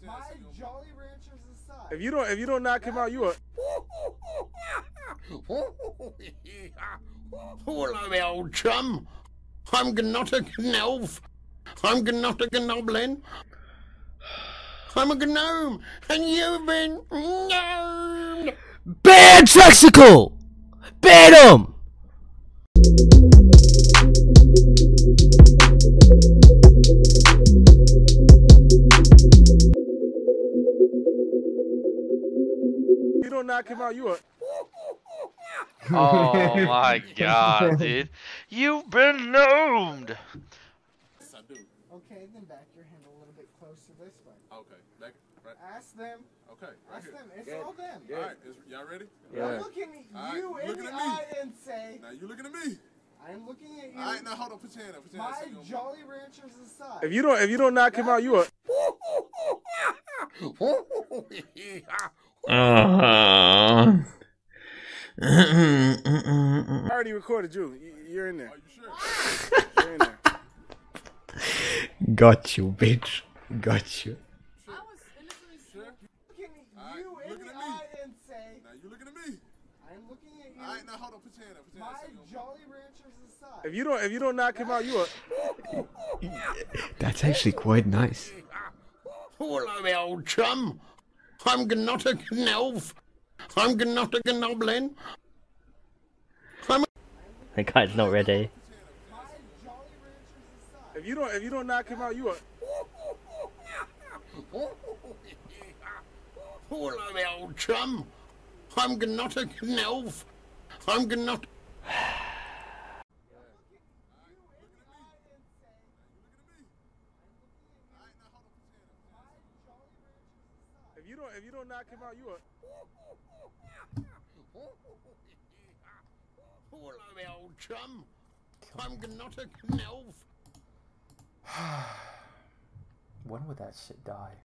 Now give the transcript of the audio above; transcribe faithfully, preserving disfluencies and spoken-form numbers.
My Jolly Ranchers aside. If you don't, if you don't knock him out, you a. Hello, old chum. I'm not a gnome. I'm not a goblin. I'm a gnome, and you've been gnomed. Ban Trexicle! Ban him! You don't knock him out, you a. Oh my god, dude. You've been gnomed! Okay, then back your hand a little bit closer this way. Okay, back, right. Ask them. Okay, right Ask here. them. It's Good. all them. Good. All right, y'all ready? Yeah. I'm looking at All you right, in looking the at me. eye and say, Now you looking at me. I'm looking at you. All right, now hold on, put your hand up. Put your hand My up. So you Jolly Ranchers aside. If you don't, if you don't knock him out, you a. Uh-huh. I already recorded you. You're in there. Are you sure? You're in there. Got you, bitch. Got you. I was innocently Sure? looking at All you right, in looking the at me. eye and say, Now you looking at me. I'm looking at you. All right, now hold on, put your hand up. Put your My hand up. So you Jolly Ranchers aside. If you don't, if you don't knock him out, you a. That's actually quite nice. Hello, old chum. I'm not a gnome. I'm not a goblin. I'm The guy's not ready. My Jolly Ranchers aside. If you don't, if you don't knock him out, you a. Hello, old chum. I'm not a gnome. I'm not. If you don't, if you don't knock him out, you a. Hello, old chum. I'm not a gnome. When would that shit die?